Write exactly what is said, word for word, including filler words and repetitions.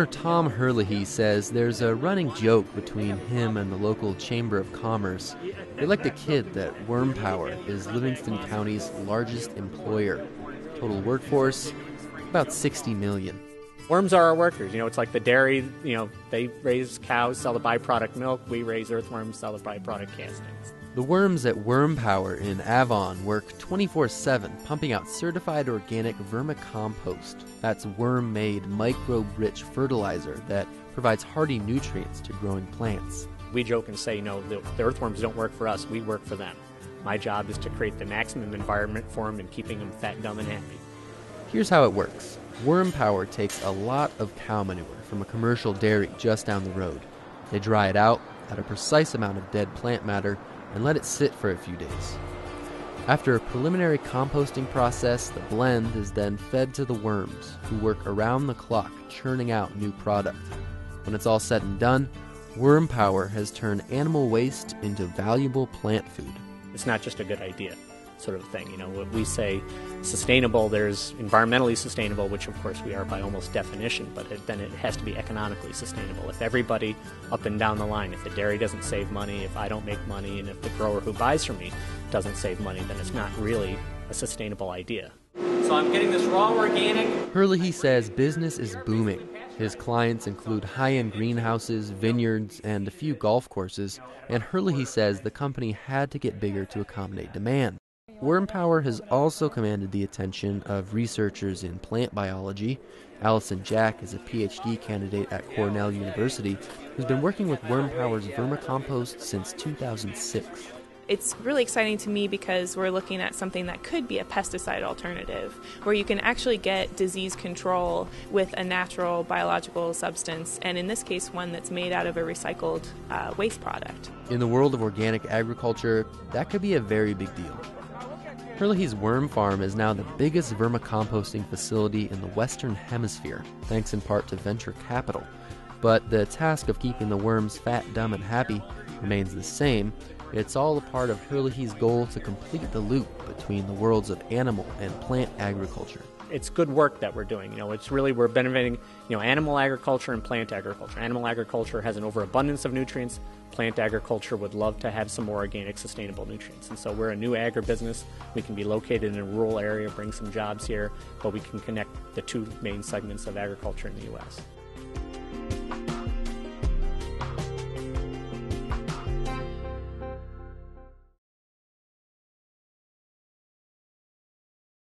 Owner Tom Herlihy says there's a running joke between him and the local Chamber of Commerce. They like to kid that Worm Power is Livingston County's largest employer. Total workforce, about sixty million. Worms are our workers. You know, it's like the dairy, you know, they raise cows, sell the byproduct milk. We raise earthworms, sell the byproduct castings. The worms at Worm Power in Avon work twenty-four seven, pumping out certified organic vermicompost. That's worm-made, microbe-rich fertilizer that provides hardy nutrients to growing plants. We joke and say, no, the, the earthworms don't work for us. We work for them. My job is to create the maximum environment for them and keeping them fat, dumb, and happy. Here's how it works. Worm Power takes a lot of cow manure from a commercial dairy just down the road. They dry it out, add a precise amount of dead plant matter, and let it sit for a few days. After a preliminary composting process, the blend is then fed to the worms, who work around the clock churning out new product. When it's all said and done, Worm Power has turned animal waste into valuable plant food. It's not just a good idea sort of thing. You know, when we say sustainable, there's environmentally sustainable, which of course we are by almost definition, but it, then it has to be economically sustainable. If everybody up and down the line, if the dairy doesn't save money, if I don't make money, and if the grower who buys from me doesn't save money, then it's not really a sustainable idea. So I'm getting this raw organic. Herlihy says business is booming. His clients include high-end greenhouses, vineyards, and a few golf courses, and Herlihy says the company had to get bigger to accommodate demand. Worm Power has also commanded the attention of researchers in plant biology. Allison Jack is a P H D candidate at Cornell University who's been working with Worm Power's vermicompost since two thousand six. It's really exciting to me because we're looking at something that could be a pesticide alternative, where you can actually get disease control with a natural biological substance, and in this case, one that's made out of a recycled uh, waste product. In the world of organic agriculture, that could be a very big deal. Herlihy's worm farm is now the biggest vermicomposting facility in the Western Hemisphere, thanks in part to venture capital. But the task of keeping the worms fat, dumb, and happy remains the same. It's all a part of Herlihy's goal to complete the loop between the worlds of animal and plant agriculture. It's good work that we're doing. You know, it's really, we're benefiting, you know, animal agriculture and plant agriculture. Animal agriculture has an overabundance of nutrients. Plant agriculture would love to have some more organic, sustainable nutrients. And so we're a new agribusiness. We can be located in a rural area, bring some jobs here, but we can connect the two main segments of agriculture in the U S